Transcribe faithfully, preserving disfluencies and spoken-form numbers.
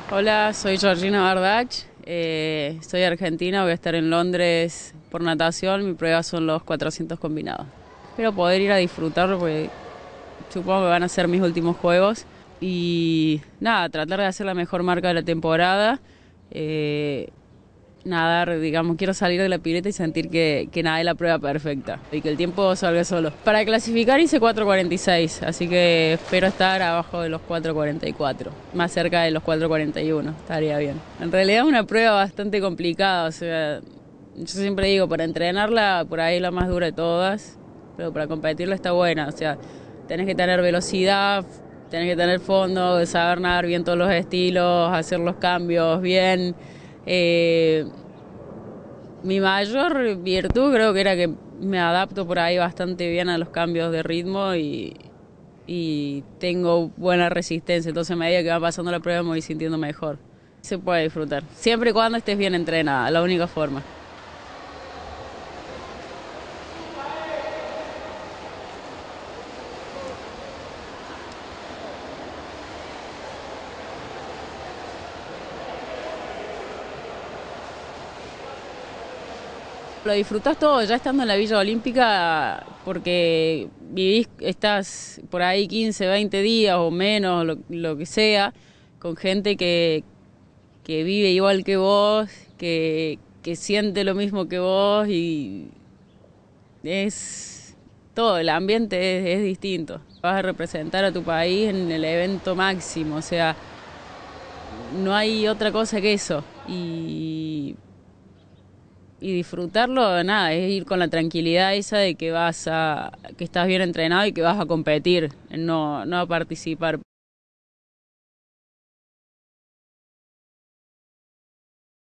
Hola, soy Georgina Bardach, eh, soy argentina, voy a estar en Londres por natación, mi prueba son los cuatrocientos combinados. Espero poder ir a disfrutarlo porque supongo que van a ser mis últimos juegos y nada, tratar de hacer la mejor marca de la temporada. Eh, Nadar, digamos, quiero salir de la pileta y sentir que, que nadé la prueba perfecta y que el tiempo salga solo. Para clasificar hice cuatro cuarenta y seis, así que espero estar abajo de los cuatro cuarenta y cuatro, más cerca de los cuatro cuarenta y uno, estaría bien. En realidad es una prueba bastante complicada, o sea, yo siempre digo, para entrenarla por ahí es la más dura de todas, pero para competirla está buena, o sea, tenés que tener velocidad, tenés que tener fondo, saber nadar bien todos los estilos, hacer los cambios bien. Eh, Mi mayor virtud creo que era que me adapto por ahí bastante bien a los cambios de ritmo y, y tengo buena resistencia, entonces a medida que va pasando la prueba me voy sintiendo mejor. Se puede disfrutar, siempre y cuando estés bien entrenada, la única forma. Lo disfrutás todo ya estando en la Villa Olímpica porque vivís, estás por ahí quince, veinte días o menos, lo, lo que sea, con gente que, que vive igual que vos, que, que siente lo mismo que vos y es todo, el ambiente es, es distinto. Vas a representar a tu país en el evento máximo, o sea, no hay otra cosa que eso. Y y disfrutarlo, nada, es ir con la tranquilidad esa de que vas a, que estás bien entrenado y que vas a competir, no, no a participar.